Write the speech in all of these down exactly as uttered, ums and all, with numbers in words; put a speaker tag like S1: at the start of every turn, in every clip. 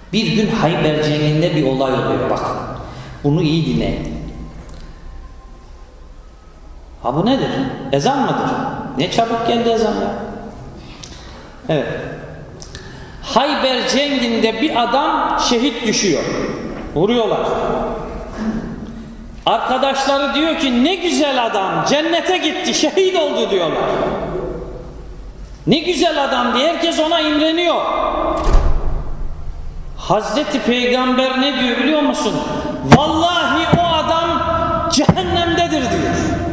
S1: Bir gün Hayber Cengi'nde bir olay oluyor bakın. Bunu iyi dinleyin. Ha bu nedir? Ezan mıdır? Ne çabuk geldi ezan ya. Evet. Hayber Cengi'nde bir adam şehit düşüyor. Vuruyorlar. Arkadaşları diyor ki ne güzel adam cennete gitti, şehit oldu diyorlar. Ne güzel adam diye herkes ona imreniyor. Hazreti Peygamber ne diyor biliyor musun? Vallahi o adam cehennemdedir diyor.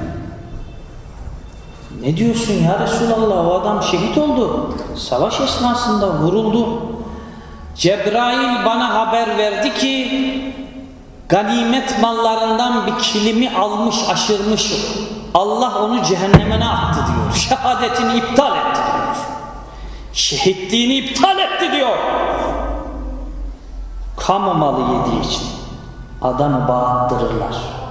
S1: Ne diyorsun ya Resulallah, o adam şehit oldu. Savaş esnasında vuruldu. Cebrail bana haber verdi ki ganimet mallarından bir kilimi almış, aşırmış. Allah onu cehenneme attı diyor. Şehadetini iptal etti diyor. Şehitliğini iptal etti diyor. Kamu malı yediği için adamı bağıttırırlar.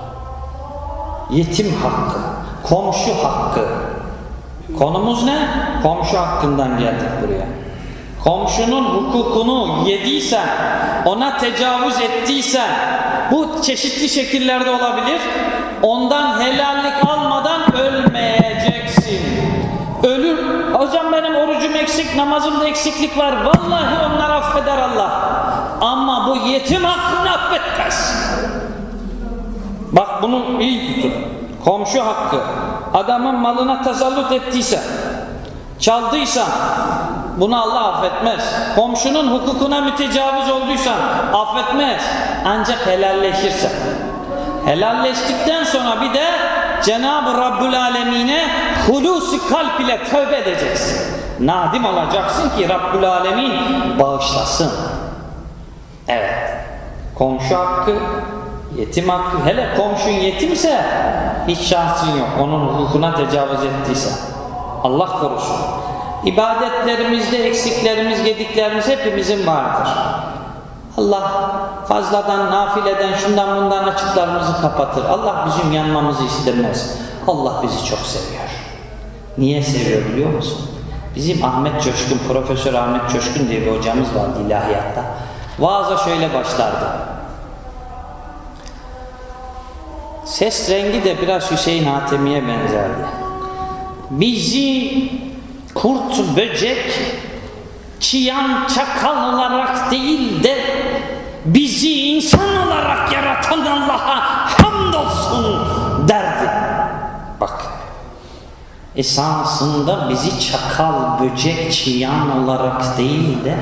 S1: Yetim hakkı, komşu hakkı. Konumuz ne? Komşu hakkından geldik buraya. Komşunun hukukunu yediysen, ona tecavüz ettiysen, bu çeşitli şekillerde olabilir. Ondan helallik almadan ölmeyeceksin. Ölür. Hocam benim orucum eksik, namazımda eksiklik var. Vallahi onlar affeder Allah. Ama bu yetim hakkını affetmez. Bak bunu iyi tutun. Komşu hakkı. Adamın malına tasallut ettiysen, çaldıysan bunu Allah affetmez. Komşunun hukukuna mütecavüz olduysan affetmez. Ancak helalleşirsen. Helalleştikten sonra bir de Cenab-ı Rabbül Alemin'e hulusi kalp ile tövbe edeceksin. Nadim olacaksın ki Rabbül Alemin bağışlasın. Evet. Komşu hakkı, yetim hakkı. Hele komşun yetimse hiç şansın yok. Onun hukukuna tecavüz ettiyse. Allah korusun. İbadetlerimizde eksiklerimiz, gediklerimiz hepimizin vardır. Allah fazladan, nafileden, şundan bundan açıklarımızı kapatır. Allah bizim yanmamızı istemez. Allah bizi çok seviyor. Niye seviyor biliyor musun? Bizim Ahmet Coşkun, Profesör Ahmet Coşkun diye bir hocamız vardı ilahiyatta. Vaaza şöyle başlardı. Ses rengi de biraz Hüseyin Hatemi'ye benzerdi. Bizi kurt, böcek, çıyan, çakal olarak değil de bizi insan olarak yaratan Allah'a hamdolsun derdi. Bak, esasında bizi çakal, böcek, çıyan olarak değil de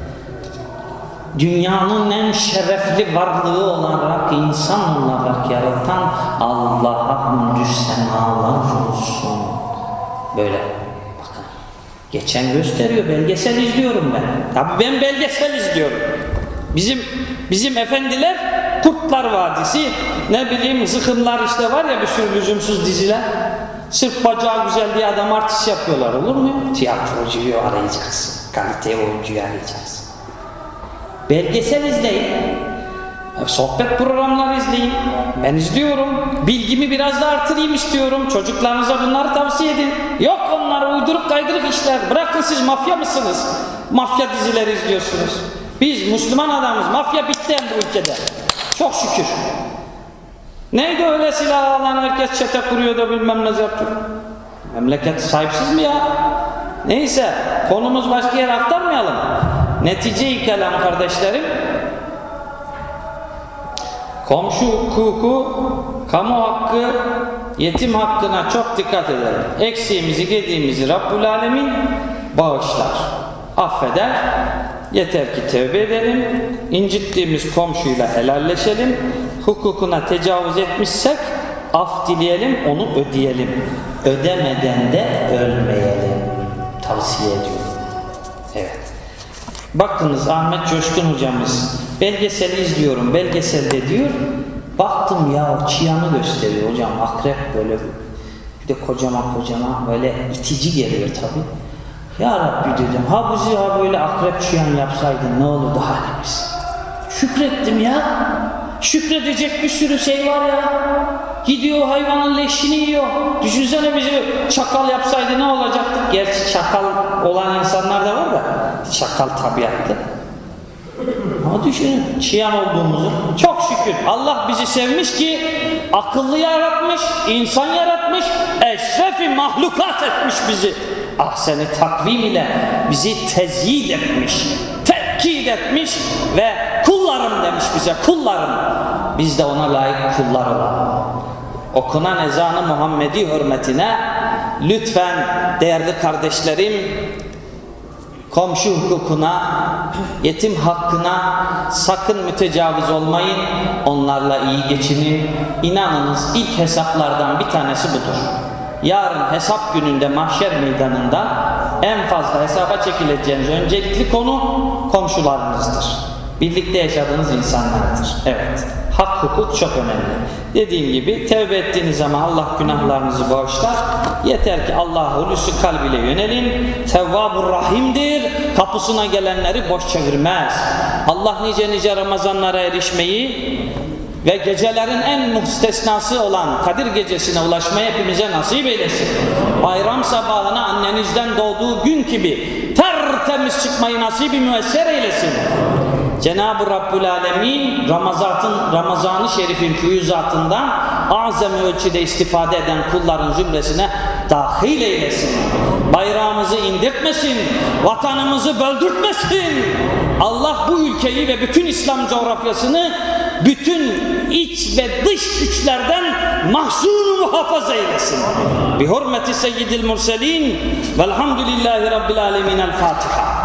S1: dünyanın en şerefli varlığı olarak, insan olarak yaratan Allah'a hamdü senalar olsun. Böyle bakın. Geçen gösteriyor, belgesel izliyorum ben. Tabii ben belgesel izliyorum. Bizim bizim efendiler Kurtlar Vadisi, ne bileyim zıkımlar işte var ya, bir sürü lüzumsuz diziler. Sırf bacağı güzel diye adam artist yapıyorlar, olur mu? Tiyatrocuyu arayacaksın, kalite oyuncuyu arayacaksın. Belgesel izleyin, sohbet programları izleyin. Ben izliyorum, bilgimi biraz da artırayım istiyorum. Çocuklarınıza bunları tavsiye edin. Yok onlar uyduruk kaydırık işler. Bırakın, siz mafya mısınız? Mafya dizileri izliyorsunuz. Biz Müslüman adamız, mafya bitti bu ülkede. Çok şükür. Neydi öyle silah alan herkes çete kuruyor da bilmem ne zaptı. Memleket sahipsiz mi ya? Neyse, konumuz başka yere aktarmayalım. Netice-i kelam kardeşlerim, komşu hukuku, kamu hakkı, yetim hakkına çok dikkat edelim. Eksiğimizi, gediğimizi Rabbül Alemin bağışlar, affeder. Yeter ki tevbe edelim, incittiğimiz komşuyla helalleşelim, hukukuna tecavüz etmişsek af dileyelim, onu ödeyelim. Ödemeden de ölmeyelim. Tavsiye ediyorum. Evet. Bakınız Ahmet Coşkun hocamız, belgeseli izliyorum, belgeselde diyor, baktım ya çıyanı gösteriyor hocam, akrep böyle, bir de kocaman kocaman böyle itici geliyor tabi. Ya Rabbi dedim, ha bizi ha böyle akrep çıyan yapsaydın ne olurdu halimiz? Şükrettim ya, şükredecek bir sürü şey var ya, gidiyor hayvanın leşini yiyor. Düşünsene bizi çakal yapsaydı ne olacaktı? Gerçi çakal olan insanlar da var da, çakal tabiattı. Ama düşünün çiyan olduğumuzu. Çok şükür Allah bizi sevmiş ki akıllı yaratmış, insan yaratmış, eşrefi mahlukat etmiş bizi. Ahsen-i takvim ile bizi tezyid etmiş, tekkid etmiş ve kullarım demiş bize, kullarım. Biz de ona layık kullar olalım. Okunan ezanı Muhammedi hürmetine lütfen değerli kardeşlerim, komşu hukukuna, yetim hakkına sakın mütecaviz olmayın. Onlarla iyi geçinin. İnanınız ilk hesaplardan bir tanesi budur. Yarın hesap gününde mahşer meydanında en fazla hesaba çekileceğiniz öncelikli konu komşularınızdır. Birlikte yaşadığınız insanlardır. Evet. Hak hukuk çok önemli. Dediğim gibi tevbe ettiğiniz zaman Allah günahlarınızı bağışlar. Yeter ki Allah'a hulusi kalb ile yönelin. Tevvabur Rahim'dir. Kapısına gelenleri boş çevirmez. Allah nice nice Ramazanlara erişmeyi ve gecelerin en müstesnası olan Kadir Gecesi'ne ulaşmayı hepimize nasip eylesin. Bayram sabahına annenizden doğduğu gün gibi tertemiz çıkmayı nasip-i müesser eylesin. Cenab-ı Rabbül Alemin Ramazan'ın Ramazan-ı Şerif'in füyüzatından azami ölçüde istifade eden kulların zümresine dahil eylesin. Bayrağımızı indirtmesin, vatanımızı böldürtmesin. Allah bu ülkeyi ve bütün İslam coğrafyasını bütün iç ve dış güçlerden mahzun muhafaza eylesin. Bi hurmeti seyyidil murselin velhamdülillahi rabbil alemin. El Fatiha.